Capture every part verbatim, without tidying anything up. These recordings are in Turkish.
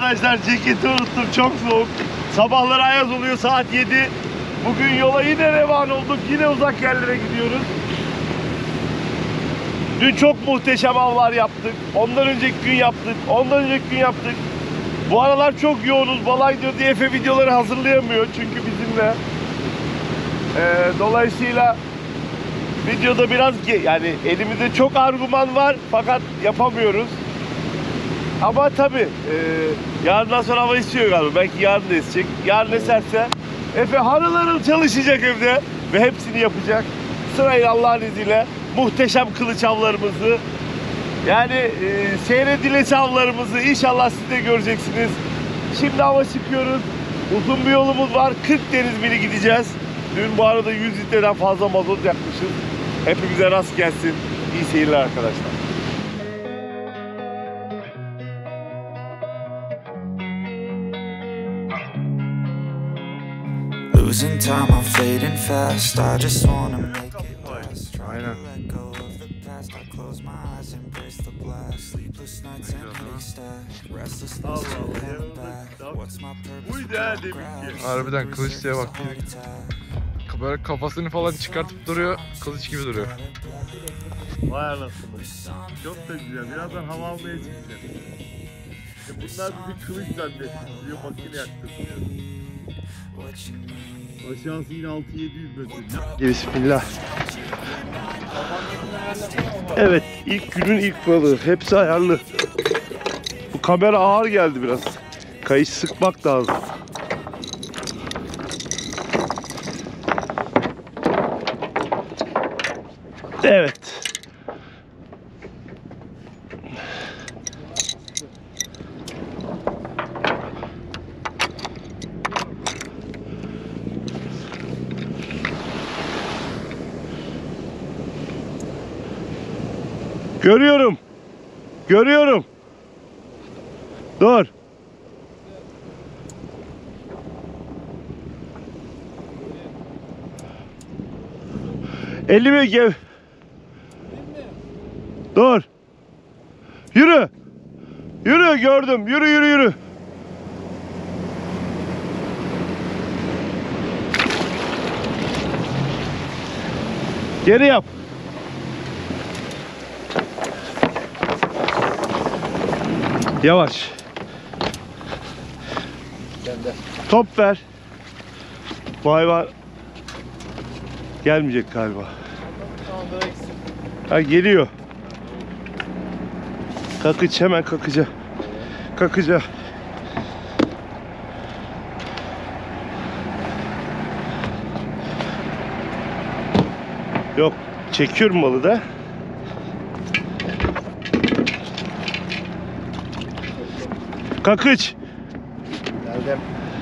arkadaşlar, ceketi unuttum, çok soğuk. Sabahları ayaz oluyor, saat yedi. Bugün yola yine revan olduk, yine uzak yerlere gidiyoruz. Dün çok muhteşem avlar yaptık. Ondan önceki gün yaptık. Ondan önceki gün yaptık. Bu aralar çok yoğunuz. Balay diyor diye Efe videoları hazırlayamıyor çünkü bizimle. Ee, dolayısıyla videoda biraz yani elimizde çok argüman var fakat yapamıyoruz. Ama tabi e, yarından sonra hava esiyor galiba. Belki yarın da esecek. Yarın eserse Efe harıl çalışacak evde ve hepsini yapacak. Sırayla Allah'ın izniyle muhteşem kılıç avlarımızı, yani e, seyredilesi avlarımızı inşallah siz de göreceksiniz. Şimdi hava çıkıyoruz. Uzun bir yolumuz var. kırk deniz mili gideceğiz. Dün bu arada yüz litreden fazla mazot yakmışız. Hepimize rast gelsin. İyi seyirler arkadaşlar. Losing time, I'm fading fast. I just wanna make it last. Try to let go of the past. I close my eyes, embrace the blast. Sleepless nights and haystack. Restlessness to head back. What's my purpose? Harbiden kılıç diye bak. Böyle kafasını falan çıkartıp duruyor. Kılıç gibi duruyor. Vay anasını. Çok da güzel. Birazdan hava almaya çıkacağız. İşte bunlar bir kılıç zannettim diyor. Makine yaktım diyor. Aşağısı yine altı yedi yüz metre. Bismillah. Evet, ilk günün ilk balığı. Hepsi ayarlı. Bu kamera ağır geldi biraz. Kayış sıkmak lazım. Evet. Görüyorum. Görüyorum. Dur. Elimi gev. Dur. Yürü. Yürü, gördüm. Yürü yürü yürü. Geri yap. Yavaş. Top ver. Bu hayvan gelmeyecek galiba. Ha, geliyor. Kakıç, hemen kakıca. Kakıca. Yok, çekiyorum balı da. Kakıç. Geldim.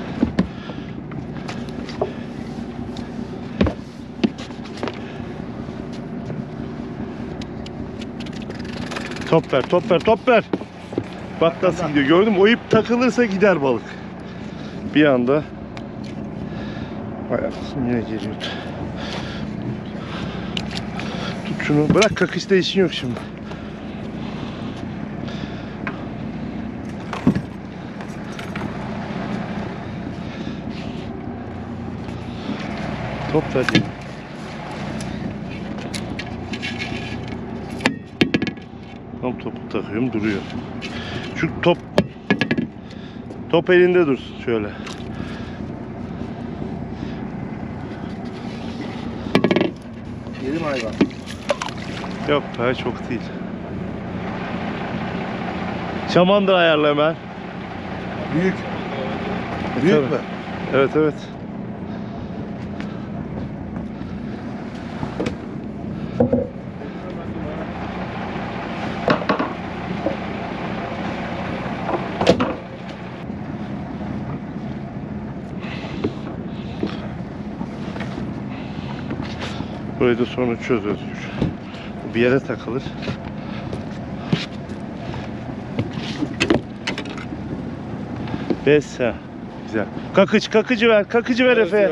Top ver, top ver, top ver. Bak nasıl gidiyor. Gördün mü? O ip takılırsa gider balık. Bir anda. Hayatım yine geliyordu. Tut şunu. Bırak, kakışta işin yok şimdi. Top ver. Tam topu takıyorum, duruyor. Şu top top elinde dursun şöyle. Yedi mi hayvan? Yok be, çok değil. Şamandır ayarla hemen. Büyük. Büyük Tabii. mü? Evet evet. Burayı da sonra çözüyoruz. Bir yere takılır. Bes ha. Güzel. Kakıç, kakıcı ver. Kakıcı ver Efe'ye.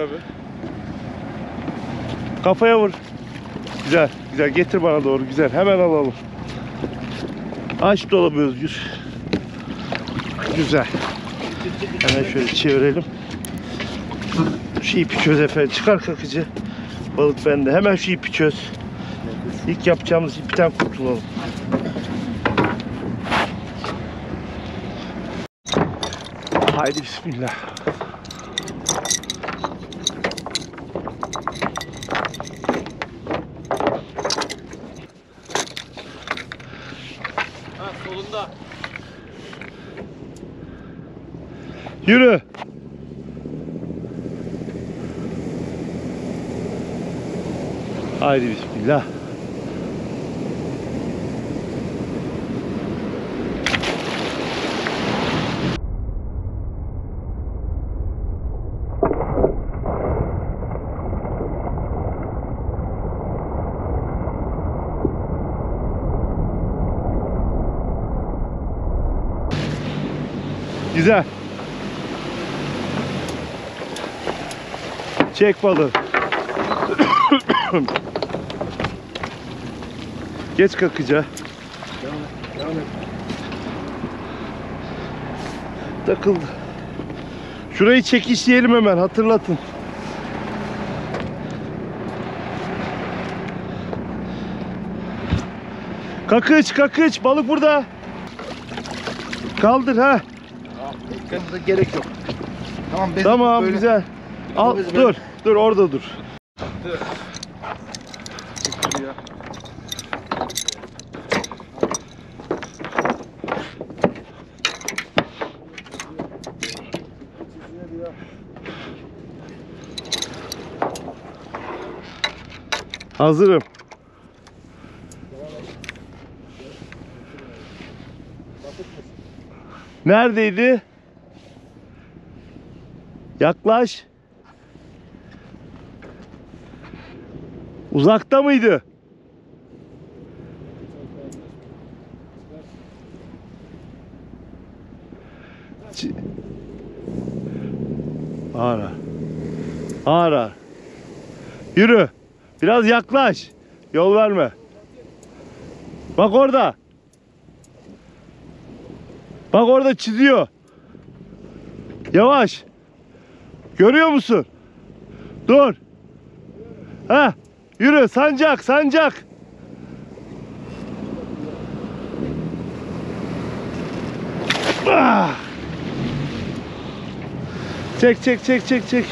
Kafaya vur. Güzel, güzel. Getir bana doğru. Güzel. Hemen alalım. Aç dolabı Özgür. Güzel. Hemen şöyle çevirelim. Şu ipi çöz efendim. Çıkar kakıcı. Balık bende. Hemen şu ipi çöz. İlk yapacağımız ipten kurtulalım. Haydi bismillah. Ha solunda. Yürü. Haydi bismillah. Güzel. Çek balığı. Geç kakıca. Takıldı. Şurayı çekişleyelim hemen, hatırlatın. Kakıç, kakıç, balık burada. Kaldır ha. Gerek yok. Tamam, bez Tamam, böyle. güzel. Al, Bez dur, böyle. dur orada dur. Hazırım. Neredeydi? Yaklaş. Uzakta mıydı? Ç- Ara. Ara. Yürü. Biraz yaklaş. Yol verme. Bak orada. Bak orada çiziyor. Yavaş. Görüyor musun? Dur. Ha, yürü sancak, sancak. Ah. Çek, çek, çek, çek, çek.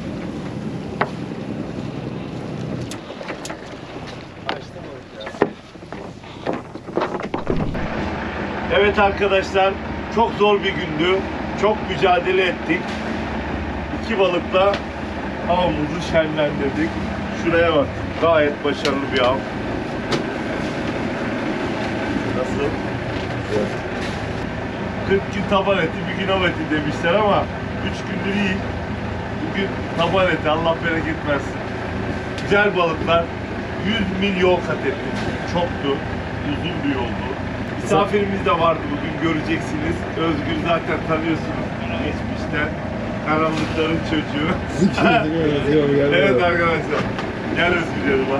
Evet arkadaşlar, çok zor bir gündü. Çok mücadele ettik. İki balıkla avımızı şenlendirdik. Şuraya bak, gayet başarılı bir av. Nasıl? Evet. kırk gün taban eti, bir gün av eti demişler ama üç gündür iyi. Bugün taban eti, Allah bereket versin. Güzel balıklar, yüz milyon kat ettik. Çoktu, uzun bir yoldu. Misafirimiz de vardı bugün, göreceksiniz. Özgür zaten tanıyorsunuz bunu geçmişten. Karanlıkların çocuğu. Evet arkadaşlar. Gel Özgür yanıma.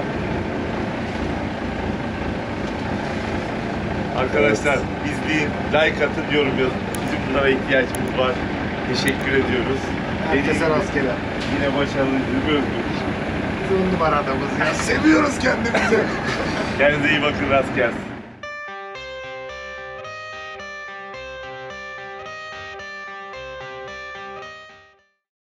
Arkadaşlar izleyin, like atın, yorum yazın. Bizim bunlara ihtiyacımız var. Teşekkür ediyoruz. Herkese rastgele. Yine başarılıyız değil mi Özgür? Biz on numara adamız ya. Seviyoruz kendimizi. Kendinize iyi bakın, rast gelsin.